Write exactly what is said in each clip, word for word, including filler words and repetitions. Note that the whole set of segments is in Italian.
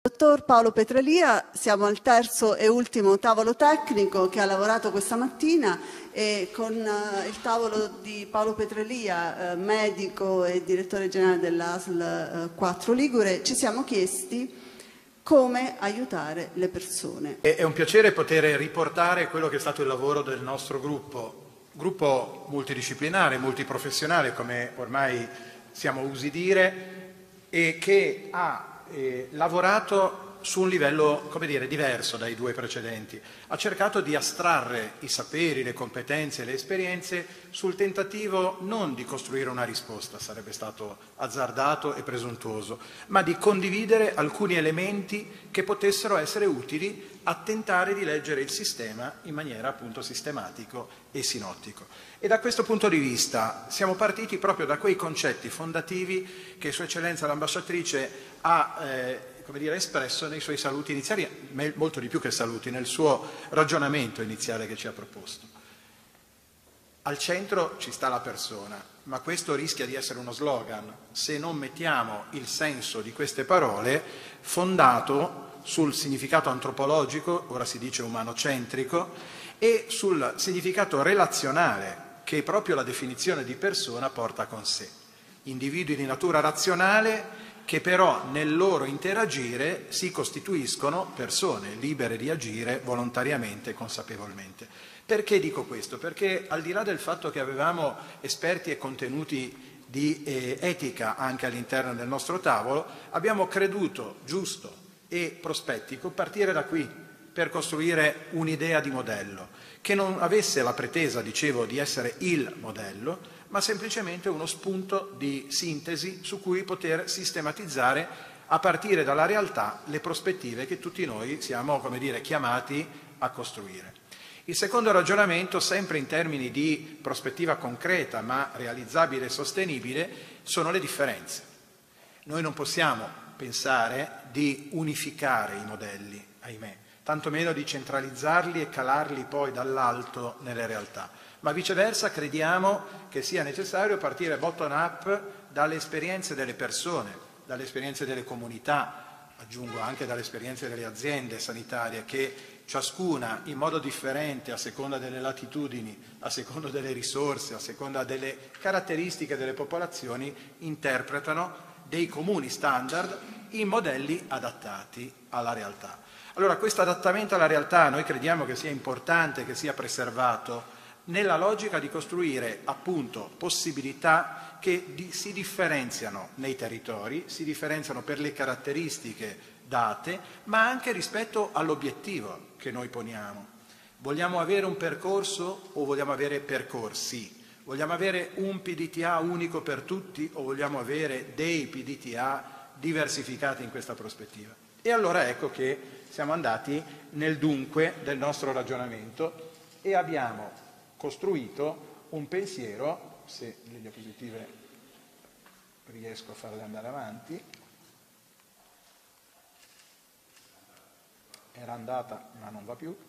Dottor Paolo Petralia, siamo al terzo e ultimo tavolo tecnico che ha lavorato questa mattina e con uh, il tavolo di Paolo Petralia, uh, medico e direttore generale dell'A S L uh, quattro Ligure, ci siamo chiesti come aiutare le persone. È un piacere poter riportare quello che è stato il lavoro del nostro gruppo, gruppo multidisciplinare, multiprofessionale, come ormai siamo usi dire, e che ha Eh, lavorato su un livello, come dire, diverso dai due precedenti. Ha cercato di astrarre i saperi, le competenze, le esperienze sul tentativo non di costruire una risposta, sarebbe stato azzardato e presuntuoso, ma di condividere alcuni elementi che potessero essere utili a tentare di leggere il sistema in maniera appunto sistematico e sinottico. E da questo punto di vista siamo partiti proprio da quei concetti fondativi che Sua Eccellenza l'Ambasciatrice ha eh, come dire, espresso nei suoi saluti iniziali, molto di più che saluti, nel suo ragionamento iniziale che ci ha proposto. Al centro ci sta la persona, ma questo rischia di essere uno slogan se non mettiamo il senso di queste parole fondato sul significato antropologico, ora si dice umanocentrico, e sul significato relazionale che proprio la definizione di persona porta con sé. Individui di natura razionale che però nel loro interagire si costituiscono persone libere di agire volontariamente e consapevolmente. Perché dico questo? Perché al di là del fatto che avevamo esperti e contenuti di eh, etica anche all'interno del nostro tavolo, abbiamo creduto giusto e prospettico partire da qui per costruire un'idea di modello che non avesse la pretesa, dicevo, di essere il modello, ma semplicemente uno spunto di sintesi su cui poter sistematizzare a partire dalla realtà le prospettive che tutti noi siamo, come dire, chiamati a costruire. Il secondo ragionamento, sempre in termini di prospettiva concreta ma realizzabile e sostenibile, sono le differenze. Noi non possiamo pensare di unificare i modelli, ahimè, tantomeno di centralizzarli e calarli poi dall'alto nelle realtà, ma viceversa crediamo che sia necessario partire bottom up dalle esperienze delle persone, dalle esperienze delle comunità, aggiungo anche dalle esperienze delle aziende sanitarie che ciascuna in modo differente a seconda delle latitudini, a seconda delle risorse, a seconda delle caratteristiche delle popolazioni interpretano dei comuni standard in modelli adattati alla realtà. Allora questo adattamento alla realtà noi crediamo che sia importante, che sia preservato nella logica di costruire appunto possibilità che di, si differenziano nei territori, si differenziano per le caratteristiche date, ma anche rispetto all'obiettivo che noi poniamo. Vogliamo avere un percorso o vogliamo avere percorsi? Vogliamo avere un P D T A unico per tutti o vogliamo avere dei P D T A diversificati in questa prospettiva? E allora ecco che siamo andati nel dunque del nostro ragionamento e abbiamo costruito un pensiero, se le diapositive riesco a farle andare avanti, era andata ma non va più,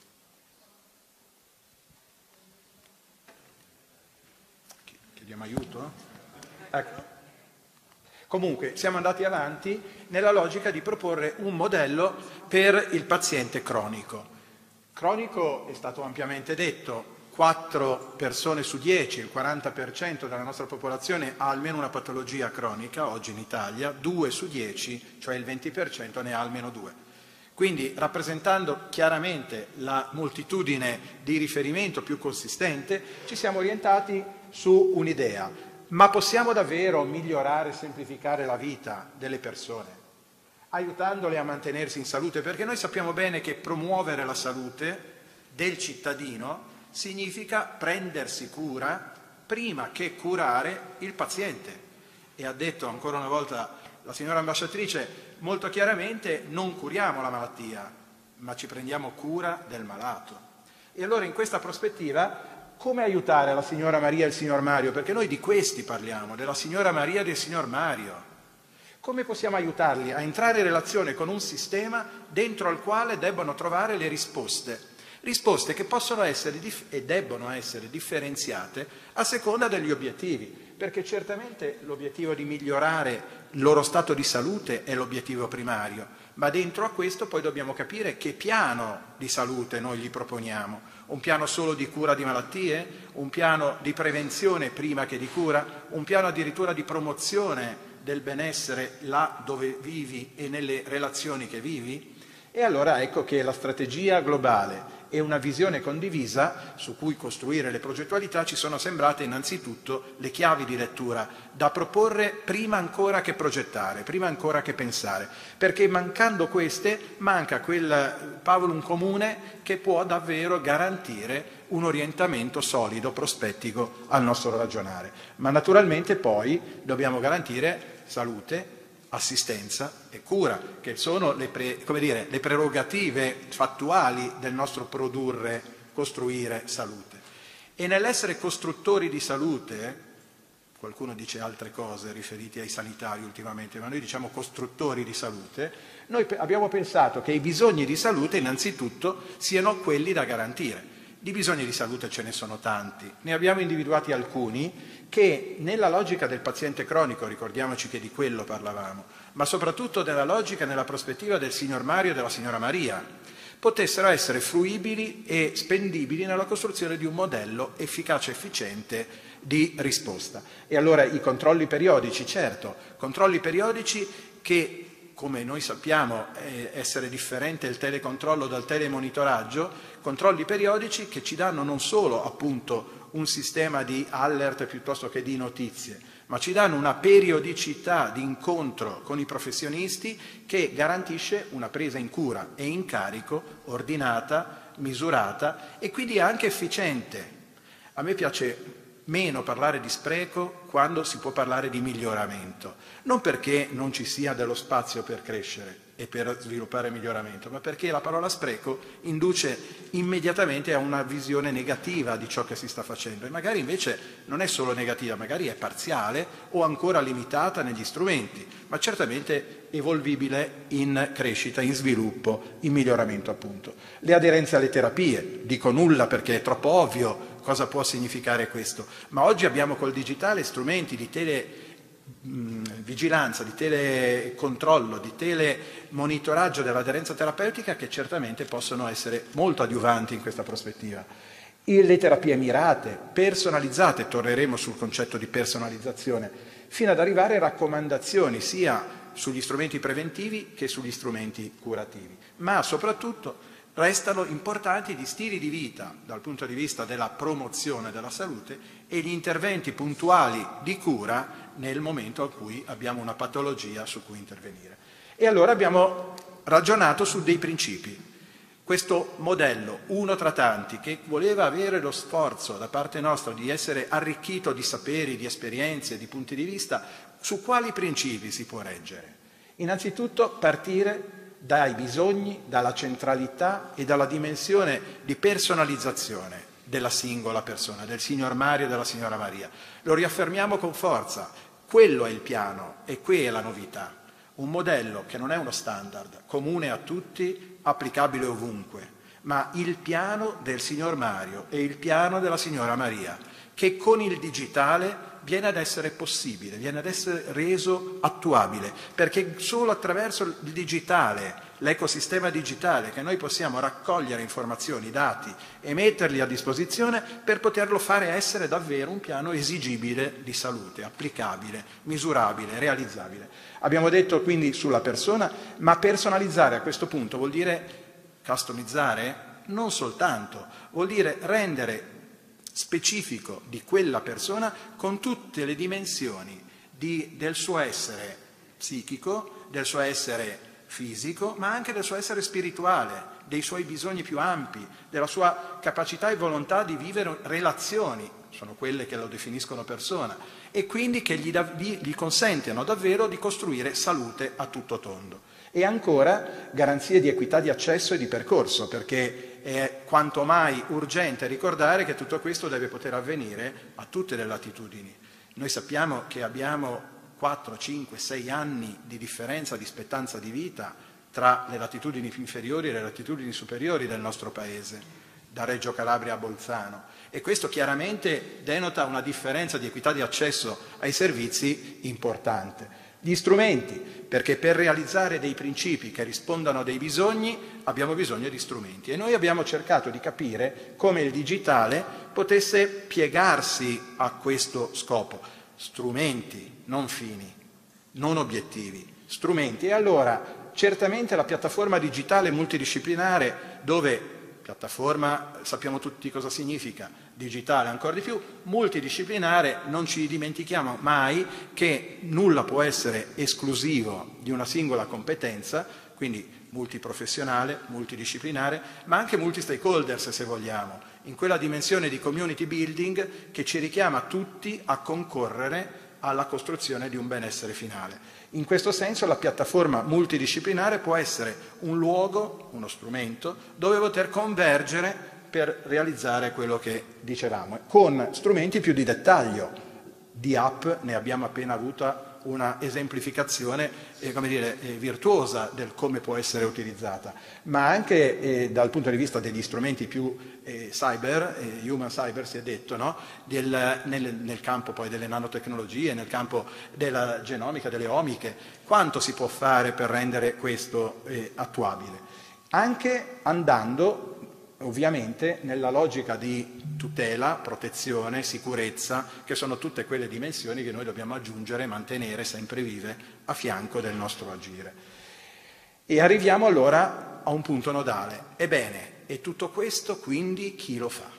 chiediamo aiuto? Ecco. Comunque siamo andati avanti nella logica di proporre un modello per il paziente cronico. Cronico è stato ampiamente detto, quattro persone su dieci, il quaranta per cento della nostra popolazione ha almeno una patologia cronica oggi in Italia, due su dieci, cioè il venti per cento ne ha almeno due. Quindi rappresentando chiaramente la moltitudine di riferimento più consistente, ci siamo orientati su un'idea. Ma possiamo davvero migliorare e semplificare la vita delle persone, aiutandole a mantenersi in salute? Perché noi sappiamo bene che promuovere la salute del cittadino significa prendersi cura prima che curare il paziente. E ha detto ancora una volta la signora ambasciatrice molto chiaramente: non curiamo la malattia, ma ci prendiamo cura del malato. E allora in questa prospettiva come aiutare la signora Maria e il signor Mario? Perché noi di questi parliamo, della signora Maria e del signor Mario. Come possiamo aiutarli a entrare in relazione con un sistema dentro al quale debbano trovare le risposte? Risposte che possono essere e debbono essere differenziate a seconda degli obiettivi. perché certamente l'obiettivo di migliorare il loro stato di salute è l'obiettivo primario, ma dentro a questo poi dobbiamo capire che piano di salute noi gli proponiamo. Un piano solo di cura di malattie? Un piano di prevenzione prima che di cura? Un piano addirittura di promozione del benessere là dove vivi e nelle relazioni che vivi? E allora ecco che la strategia globale e una visione condivisa su cui costruire le progettualità ci sono sembrate innanzitutto le chiavi di lettura da proporre prima ancora che progettare, prima ancora che pensare, perché mancando queste manca quel pavulum comune che può davvero garantire un orientamento solido, prospettico al nostro ragionare. Ma naturalmente poi dobbiamo garantire salute, assistenza e cura, che sono le, pre, come dire, le prerogative fattuali del nostro produrre, costruire salute. E nell'essere costruttori di salute, qualcuno dice altre cose riferite ai sanitari ultimamente, ma noi diciamo costruttori di salute, noi abbiamo pensato che i bisogni di salute innanzitutto siano quelli da garantire. Di bisogni di salute ce ne sono tanti, ne abbiamo individuati alcuni che nella logica del paziente cronico, ricordiamoci che di quello parlavamo, ma soprattutto nella logica e nella prospettiva del signor Mario e della signora Maria, potessero essere fruibili e spendibili nella costruzione di un modello efficace e efficiente di risposta. E allora i controlli periodici, certo, controlli periodici che, come noi sappiamo eh, essere differente il telecontrollo dal telemonitoraggio, controlli periodici che ci danno non solo appunto un sistema di alert piuttosto che di notizie, ma ci danno una periodicità di incontro con i professionisti che garantisce una presa in cura e in carico ordinata, misurata e quindi anche efficiente. A me piace meno parlare di spreco quando si può parlare di miglioramento, non perché non ci sia dello spazio per crescere e per sviluppare miglioramento, ma perché la parola spreco induce immediatamente a una visione negativa di ciò che si sta facendo e magari invece non è solo negativa, magari è parziale o ancora limitata negli strumenti, ma certamente evolvibile in crescita, in sviluppo, in miglioramento appunto. Le aderenze alle terapie, dico nulla perché è troppo ovvio cosa può significare questo, ma oggi abbiamo col digitale strumenti di televigilanza, di telecontrollo, di telemonitoraggio dell'aderenza terapeutica che certamente possono essere molto adiuvanti in questa prospettiva. E le terapie mirate, personalizzate, torneremo sul concetto di personalizzazione, fino ad arrivare a raccomandazioni sia sugli strumenti preventivi che sugli strumenti curativi, ma soprattutto restano importanti gli stili di vita dal punto di vista della promozione della salute e gli interventi puntuali di cura nel momento in cui abbiamo una patologia su cui intervenire. E allora abbiamo ragionato su dei principi. Questo modello, uno tra tanti, che voleva avere lo sforzo da parte nostra di essere arricchito di saperi, di esperienze, di punti di vista, su quali principi si può reggere? Innanzitutto partire dai bisogni, dalla centralità e dalla dimensione di personalizzazione della singola persona, del signor Mario e della signora Maria. Lo riaffermiamo con forza, quello è il piano e qui è la novità. Un modello che non è uno standard, comune a tutti, applicabile ovunque, ma il piano del signor Mario e il piano della signora Maria, che con il digitale viene ad essere possibile, viene ad essere reso attuabile, perché solo attraverso il digitale, l'ecosistema digitale, che noi possiamo raccogliere informazioni, dati e metterli a disposizione per poterlo fare essere davvero un piano esigibile di salute, applicabile, misurabile, realizzabile. Abbiamo detto quindi sulla persona, ma personalizzare a questo punto vuol dire customizzare? Non soltanto, vuol dire rendere specifico di quella persona con tutte le dimensioni di, del suo essere psichico, del suo essere fisico, ma anche del suo essere spirituale, dei suoi bisogni più ampi, della sua capacità e volontà di vivere relazioni, sono quelle che lo definiscono persona, e quindi che gli, da, gli, gli consentono davvero di costruire salute a tutto tondo. E ancora garanzie di equità di accesso e di percorso, perché è quanto mai urgente ricordare che tutto questo deve poter avvenire a tutte le latitudini. Noi sappiamo che abbiamo quattro, cinque, sei anni di differenza di aspettanza di vita tra le latitudini più inferiori e le latitudini superiori del nostro Paese. da Reggio Calabria a Bolzano, e questo chiaramente denota una differenza di equità di accesso ai servizi importante. Gli strumenti, perché per realizzare dei principi che rispondano a dei bisogni abbiamo bisogno di strumenti, e noi abbiamo cercato di capire come il digitale potesse piegarsi a questo scopo. Strumenti, non fini, non obiettivi, strumenti. E allora certamente la piattaforma digitale multidisciplinare, dove piattaforma sappiamo tutti cosa significa, digitale ancora di più, multidisciplinare, non ci dimentichiamo mai che nulla può essere esclusivo di una singola competenza, quindi multiprofessionale, multidisciplinare, ma anche multi-stakeholders se vogliamo, in quella dimensione di community building che ci richiama tutti a concorrere alla costruzione di un benessere finale. In questo senso la piattaforma multidisciplinare può essere un luogo, uno strumento, dove poter convergere per realizzare quello che dicevamo, con strumenti più di dettaglio. Di app ne abbiamo appena avuta una esemplificazione eh, come dire, eh, virtuosa del come può essere utilizzata, ma anche eh, dal punto di vista degli strumenti più eh, cyber, eh, human cyber si è detto, no? Del, nel, nel campo poi delle nanotecnologie, nel campo della genomica, delle omiche, quanto si può fare per rendere questo eh, attuabile, anche andando ovviamente nella logica di tutela, protezione, sicurezza, che sono tutte quelle dimensioni che noi dobbiamo aggiungere e mantenere sempre vive a fianco del nostro agire. E arriviamo allora a un punto nodale. Ebbene, e tutto questo quindi chi lo fa?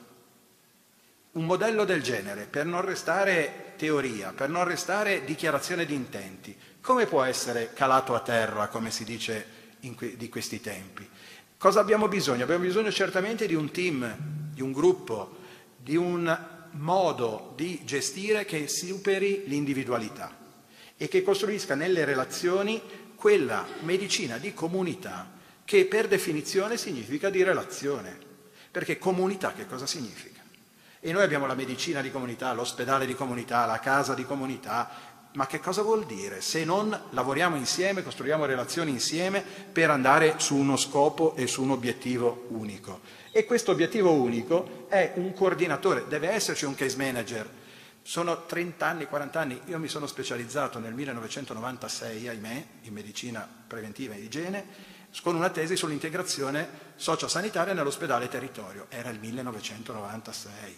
Un modello del genere, per non restare teoria, per non restare dichiarazione di intenti, come può essere calato a terra, come si dice in que- di questi tempi? Cosa abbiamo bisogno? Abbiamo bisogno certamente di un team, di un gruppo, di un modo di gestire che superi l'individualità e che costruisca nelle relazioni quella medicina di comunità che per definizione significa di relazione. Perché comunità che cosa significa? E noi abbiamo la medicina di comunità, l'ospedale di comunità, la casa di comunità. Ma che cosa vuol dire se non lavoriamo insieme, costruiamo relazioni insieme per andare su uno scopo e su un obiettivo unico? E questo obiettivo unico è un coordinatore, deve esserci un case manager. Sono trenta anni, quaranta anni, io mi sono specializzato nel millenovecentonovantasei, ahimè, in medicina preventiva e igiene, con una tesi sull'integrazione sociosanitaria nell'ospedale territorio. Era il millenovecentonovantasei.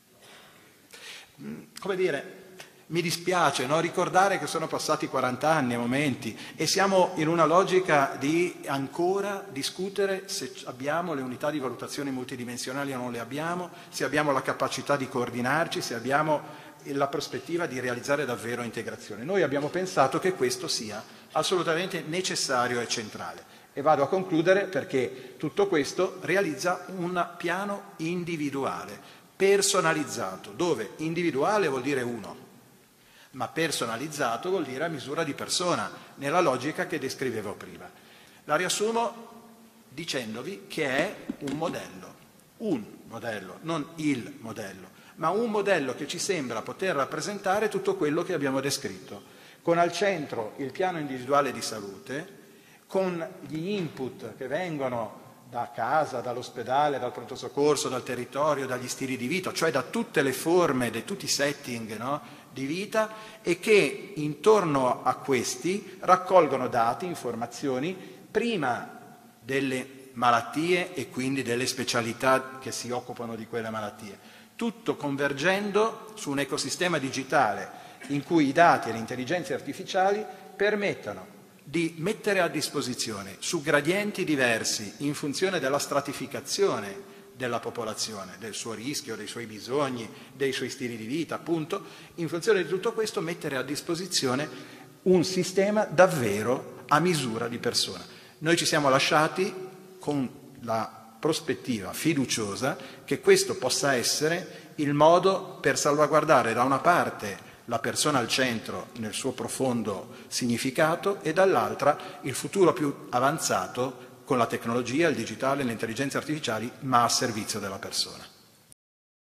Come dire... Mi dispiace no? ricordare che sono passati quaranta anni a momenti e siamo in una logica di ancora discutere se abbiamo le unità di valutazione multidimensionali o non le abbiamo, se abbiamo la capacità di coordinarci, se abbiamo la prospettiva di realizzare davvero integrazione. Noi abbiamo pensato che questo sia assolutamente necessario e centrale. E vado a concludere perché tutto questo realizza un piano individuale, personalizzato, dove individuale vuol dire uno, ma personalizzato vuol dire a misura di persona, nella logica che descrivevo prima. La riassumo dicendovi che è un modello, un modello, non il modello, ma un modello che ci sembra poter rappresentare tutto quello che abbiamo descritto, con al centro il piano individuale di salute, con gli input che vengono da casa, dall'ospedale, dal pronto soccorso, dal territorio, dagli stili di vita, cioè da tutte le forme, da tutti i setting, no? di vita, e che intorno a questi raccolgono dati, informazioni, prima delle malattie e quindi delle specialità che si occupano di quelle malattie. Tutto convergendo su un ecosistema digitale in cui i dati e le intelligenze artificiali permettano di mettere a disposizione su gradienti diversi in funzione della stratificazione della popolazione, del suo rischio, dei suoi bisogni, dei suoi stili di vita, appunto, in funzione di tutto questo mettere a disposizione un sistema davvero a misura di persona. Noi ci siamo lasciati con la prospettiva fiduciosa che questo possa essere il modo per salvaguardare da una parte la persona al centro nel suo profondo significato e dall'altra il futuro più avanzato con la tecnologia, il digitale, le intelligenze artificiali, ma a servizio della persona.